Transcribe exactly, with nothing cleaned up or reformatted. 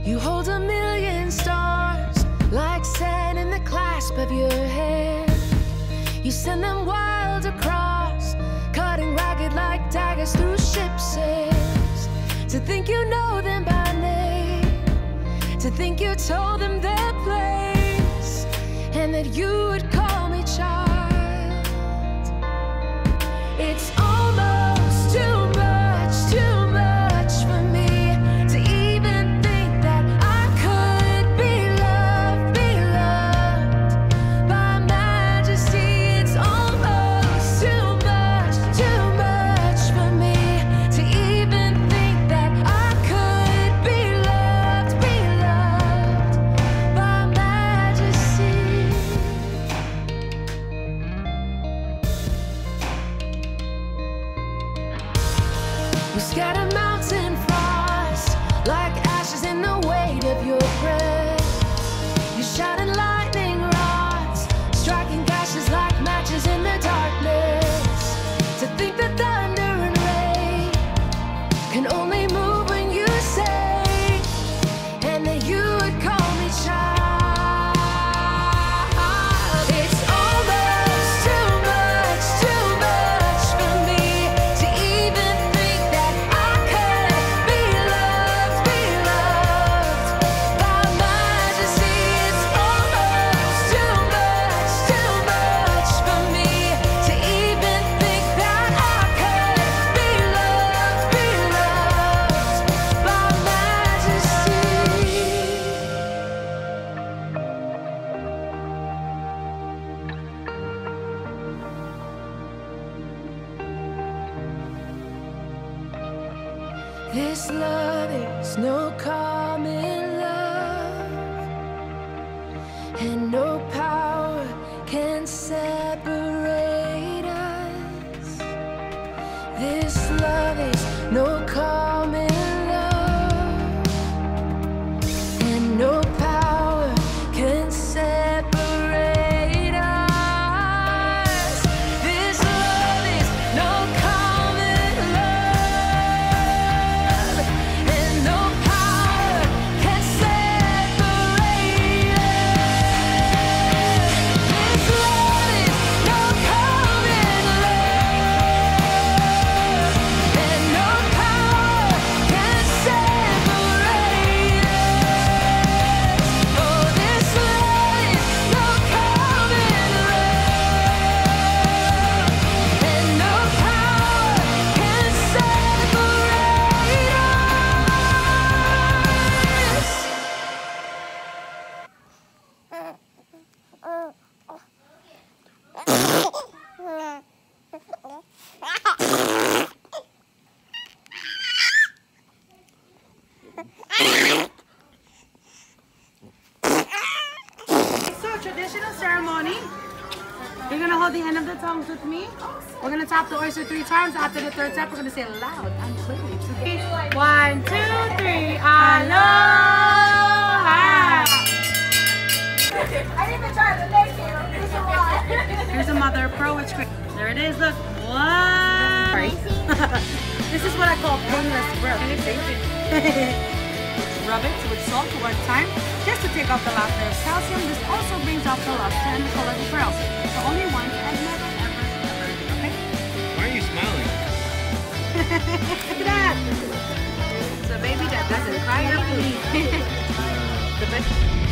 You hold a million stars like sand in the clasp of your hand. You send them wild across, cutting ragged like daggers through ship sails. To think you know them by name, to think you told them their place, and that you would call me child. It's almost too much, too much for me to even think that I could be loved, be loved by majesty. It's almost too much, too much for me to even think that I could be loved, be loved by majesty. We scatter mountain frost like ashes in the weight of your breath. You shining lightning rods, striking gashes like matches in the darkness. To think that thunder and rain can only move when you say, and that you would call me child. It's almost too much, too much for me to even think that I could be loved, be loved by majesty. It's almost too much, too much for me to even think that I could be loved, be loved by majesty. This love is no common love, and no power can separate us. This love is no common love, and no power can separate us. This love is no common love, and no power can separate us. This love is no common love, and no power can separate us. Oh, this love is no common love, and no power can separate us. So, traditional ceremony. You're gonna hold the end of the tongues with me. We're gonna tap the oyster three times. After the third tap, we're gonna say it loud and clearly. One, two, three. Aloha. I didn't even try to make it. Here's a mother of pearl, which there it is. Look. What? This is what I call painless breath. Rub it with salt one time, just to take off the last layer of calcium. This also brings out the luster and the color of the pearls. So only one and never, ever, ever. Okay? Why are you smiling? Look at that. It's a baby that doesn't cry or bleed. The best.